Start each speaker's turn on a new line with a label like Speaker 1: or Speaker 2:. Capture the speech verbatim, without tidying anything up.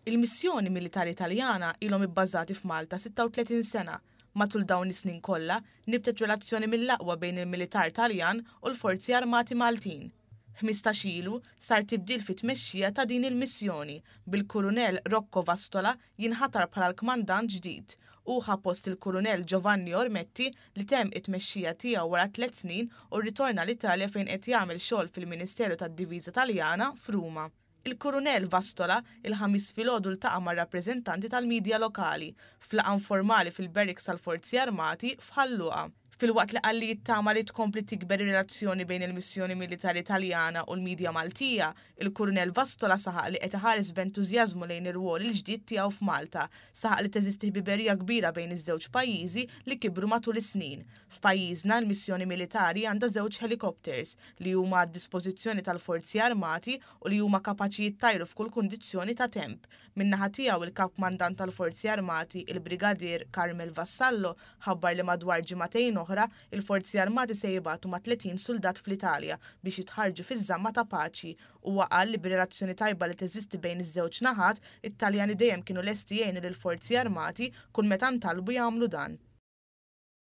Speaker 1: Il-missjoni militari Taljana ilhom ibbażati f'Malta sitta u tletin sena. Matul dawn is-snin kollha nibtet relazzjoni mill-aqwa bejn il-militar Taljan u l-Forzi Armati Maltin. ħmistax ilu sar tibdil fit-tmexxija ta' din il-missjoni bil-Kurunell Rocco Vastola jinħatar bħala l-kmandant ġdid u ħa post il-Kurunell Giovanni Ormetti li temm it-tmexxija tiegħu wara tliet snin u rritorna l-Italja fejn qed jagħmel xogħol fil-Ministeru tad-Diviża Taljana f'Ruma. Il-Kurunell Vastola il-ħamis filgħodu ltaqa' mar-rappreżentanti tal-midja lokali f'laqgħa informali fil-Barracks tal-Forzi Armati f'Ħalluqa. Filwaqt li qalli jittama li tkompli tikber ir-relazzjoni bejn il-missjoni militari Taljana u l-midja Maltija, il-Kurunell Vastola saħaq li qed iħares b'entużjażmu lejn ir-rwol il-ġdid tiegħu f'Malta, saħaq li teżisti ħbiberija kbira bejn iż-żewġ pajjiżi li kibru matul is-snin. F'pajjiżna l-missjoni militari għandha żewġ helikopters li huma għad-dispożizzjoni tal-Forzi Armati u li huma kapaċi jittajru f'kull kundizzjoni ta' temp. Min-naħa tiegħu il-Kap Mandant tal-Forzi Armati, il-Brigadier Carmel Vassallo, ħabbar li madwar ġimagħtejn oħra il-Forzi Armati se jibgħatu ma' tletin soldat fl-Italja biex jitħarġu fiż-żamma ta' paċi u qal li b'relazzjoni tajba li teżisti bejn iż-żewġ naħat, it-Taljani dejjem kienu lesti jgħinu lill-Forzi Armati kull meta ntalbu jagħmlu dan.